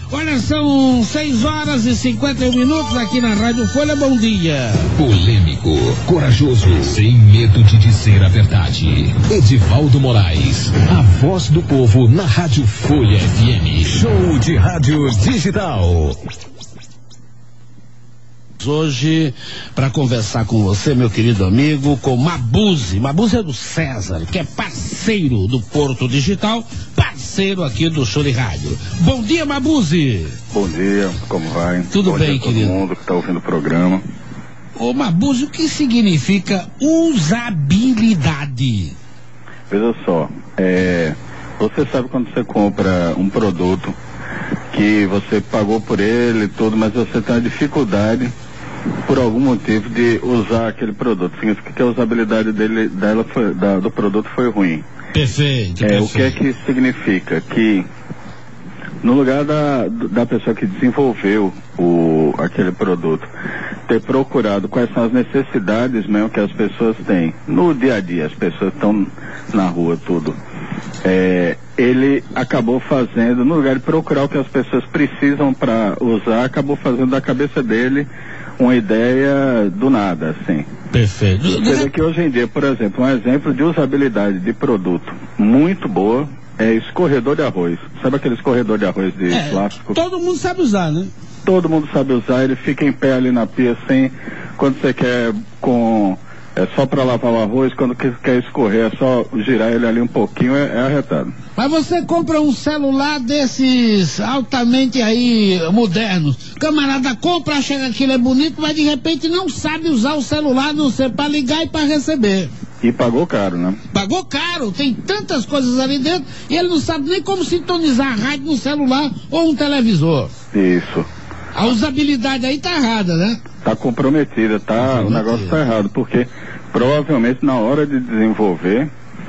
Olha, são 6h51 aqui na Rádio Folha. Bom dia. Polêmico, corajoso, sem medo de dizer a verdade. Edivaldo Moraes, a voz do povo na Rádio Folha FM. Show de rádio digital. Hoje, para conversar com você, meu querido amigo, com Mabuse. Mabuse é do César, que é parceiro do Porto Digital, parceiro aqui do Show de Rádio. Bom dia, Mabuse. Bom dia, como vai? Tudo bem, querido? Todo mundo que está ouvindo o programa. Ô, Mabuse, o que significa usabilidade? Veja só, você sabe quando você compra um produto que você pagou por ele e tudo, mas você tem uma dificuldade por algum motivo de usar aquele produto. Significa que a usabilidade do produto foi ruim. Perfeito. O que é que isso significa? Que no lugar da pessoa que desenvolveu aquele produto ter procurado quais são as necessidades mesmo que as pessoas têm no dia a dia, as pessoas estão na rua, tudo. Ele acabou fazendo, no lugar de procurar o que as pessoas precisam para usar, acabou fazendo da cabeça dele uma ideia do nada, assim. Perfeito. Você vê que hoje em dia, por exemplo, um exemplo de usabilidade de produto muito boa é escorredor de arroz. Sabe aquele escorredor de arroz de plástico? Todo mundo sabe usar, né? Todo mundo sabe usar, ele fica em pé ali na pia, assim, quando você quer é só para lavar o arroz, quando quer escorrer, é só girar ele ali um pouquinho, é arretado. Mas você compra um celular desses altamente aí modernos, camarada compra, acha que aquilo é bonito, mas de repente não sabe usar o celular, não sei, para ligar e para receber. E pagou caro, né? Pagou caro, tem tantas coisas ali dentro, e ele não sabe nem como sintonizar a rádio no celular ou um televisor. Isso. A usabilidade aí tá errada, né? Tá comprometida, o negócio tá errado, porque provavelmente na hora de desenvolver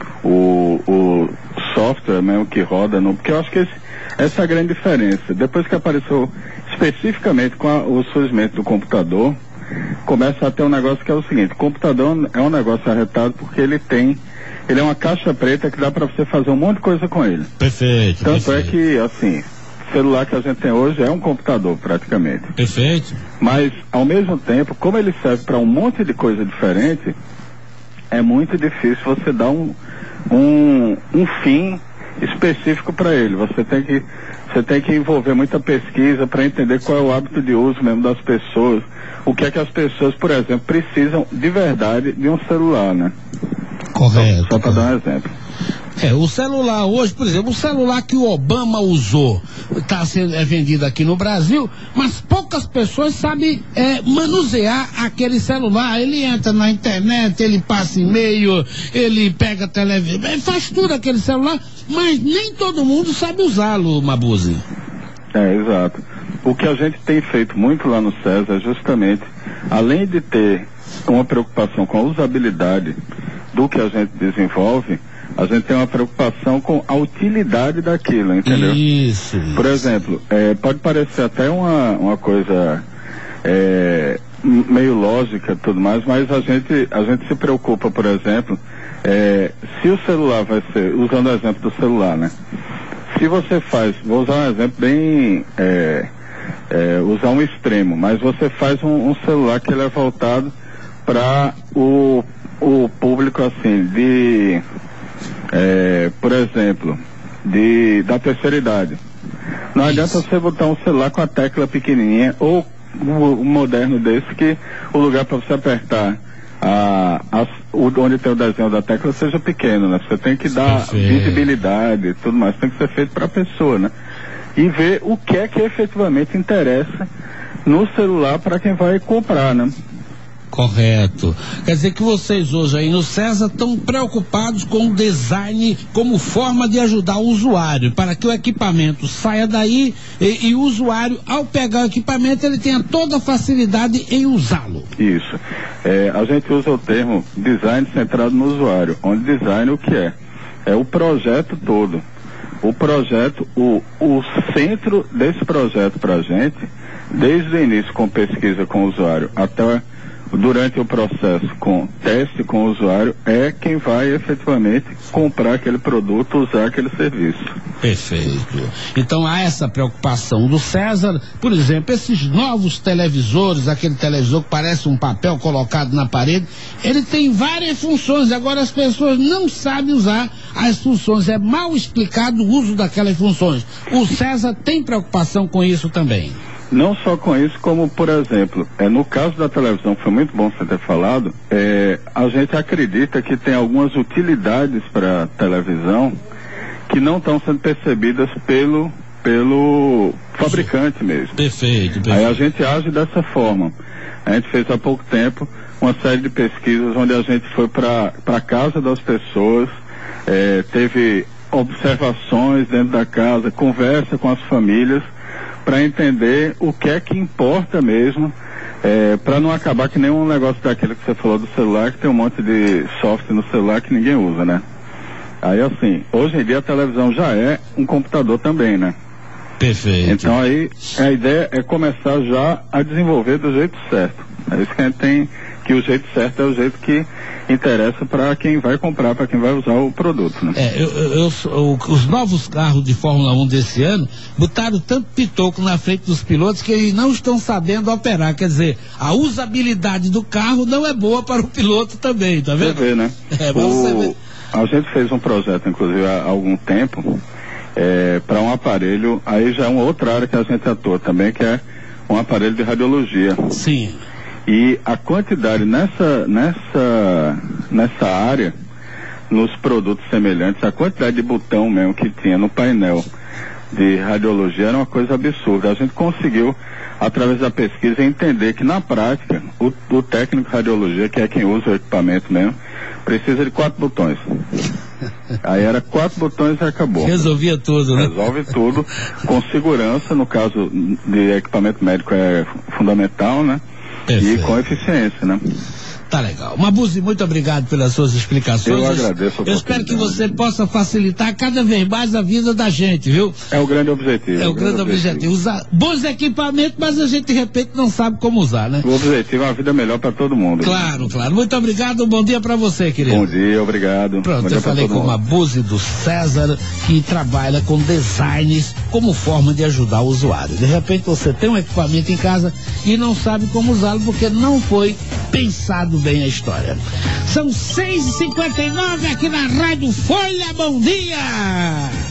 o software mesmo que roda, porque eu acho que essa é a grande diferença. Depois que apareceu especificamente com o surgimento do computador, começa a ter um negócio que é o seguinte: o computador é um negócio arretado porque ele é uma caixa preta que dá para você fazer um monte de coisa com ele. Perfeito. Tanto é que, assim, o celular que a gente tem hoje é um computador praticamente. Perfeito. Mas, ao mesmo tempo, como ele serve para um monte de coisa diferente, é muito difícil você dar um fim específico para ele. Você tem que envolver muita pesquisa para entender qual é o hábito de uso mesmo das pessoas. O que é que as pessoas, por exemplo, precisam de verdade de um celular, né? Correto. Só para dar um exemplo. O celular hoje, por exemplo, o celular que o Obama usou é vendido aqui no Brasil, mas poucas pessoas sabem manusear aquele celular. Ele entra na internet, ele passa e-mail, ele pega televisão, faz tudo aquele celular, mas nem todo mundo sabe usá-lo, Mabuse. Exato. O que a gente tem feito muito lá no César é justamente, além de ter uma preocupação com a usabilidade do que a gente desenvolve, a gente tem uma preocupação com a utilidade daquilo, entendeu? Isso. Por exemplo, pode parecer até uma coisa meio lógica e tudo mais, mas a gente se preocupa, por exemplo, se o celular vai ser, usando o exemplo do celular, né? Se você vou usar um exemplo bem, usar um extremo, mas você faz um celular que ele é voltado para o público, assim, por exemplo, da terceira idade. Não adianta você botar um celular com a tecla pequenininha ou um moderno desse que o lugar para você apertar onde tem o desenho da tecla seja pequeno, né? Você tem que dar visibilidade e tudo mais, tem que ser feito para a pessoa, né? E ver o que é que efetivamente interessa no celular para quem vai comprar, né? Correto. Quer dizer que vocês hoje aí no César estão preocupados com o design como forma de ajudar o usuário, para que o equipamento saia daí e o usuário, ao pegar o equipamento, ele tenha toda a facilidade em usá-lo. Isso. A gente usa o termo design centrado no usuário, onde design o que é? É o projeto todo. O projeto, o centro desse projeto para a gente, desde o início com pesquisa com o usuário até durante o processo com teste com o usuário, é quem vai efetivamente comprar aquele produto, usar aquele serviço. Perfeito. Então há essa preocupação do César, por exemplo, esses novos televisores, aquele televisor que parece um papel colocado na parede, ele tem várias funções, agora as pessoas não sabem usar as funções, é mal explicado o uso daquelas funções. O César tem preocupação com isso também. Não só com isso, como, por exemplo, no caso da televisão, foi muito bom você ter falado, a gente acredita que tem algumas utilidades para a televisão que não estão sendo percebidas pelo fabricante mesmo. Perfeito. Aí a gente age dessa forma. A gente fez há pouco tempo uma série de pesquisas onde a gente foi para a casa das pessoas, teve observações dentro da casa, conversa com as famílias, para entender o que é que importa mesmo, para não acabar que nem um negócio daquele que você falou do celular, que tem um monte de software no celular que ninguém usa, né? Aí assim, hoje em dia a televisão já é um computador também, né? Perfeito. Então aí a ideia é começar já a desenvolver do jeito certo. É isso que a gente tem, que o jeito certo é o jeito que interessa para quem vai comprar, para quem vai usar o produto, né? Os novos carros de Fórmula 1 desse ano botaram tanto pitoco na frente dos pilotos que eles não estão sabendo operar, quer dizer, a usabilidade do carro não é boa para o piloto também, tá vendo? Você vê, né? A gente fez um projeto, inclusive, há algum tempo, para um aparelho, aí já é uma outra área que a gente atua também, que é um aparelho de radiologia. Sim. E a quantidade nessa área, nos produtos semelhantes, a quantidade de botão mesmo que tinha no painel de radiologia era uma coisa absurda. A gente conseguiu, através da pesquisa, entender que na prática, o técnico de radiologia, que é quem usa o equipamento mesmo, precisa de 4 botões. Aí era 4 botões e acabou. Resolvia tudo, né? Resolve tudo, com segurança, no caso de equipamento médico é fundamental, né? Perfeito. E com eficiência, né? Tá legal. Mabuse, muito obrigado pelas suas explicações. Eu agradeço. Eu espero que você possa facilitar cada vez mais a vida da gente, viu? É o grande objetivo. É o grande objetivo. Usar bons equipamentos, mas a gente de repente não sabe como usar, né? O objetivo é uma vida melhor para todo mundo. Claro, claro. Muito obrigado. Bom dia para você, querido. Bom dia, obrigado. Pronto, eu falei com o Mabuse do César, que trabalha com designs como forma de ajudar o usuário. De repente você tem um equipamento em casa e não sabe como usá-lo porque não foi pensado bem a história. São 6h59 aqui na Rádio Folha. Bom dia!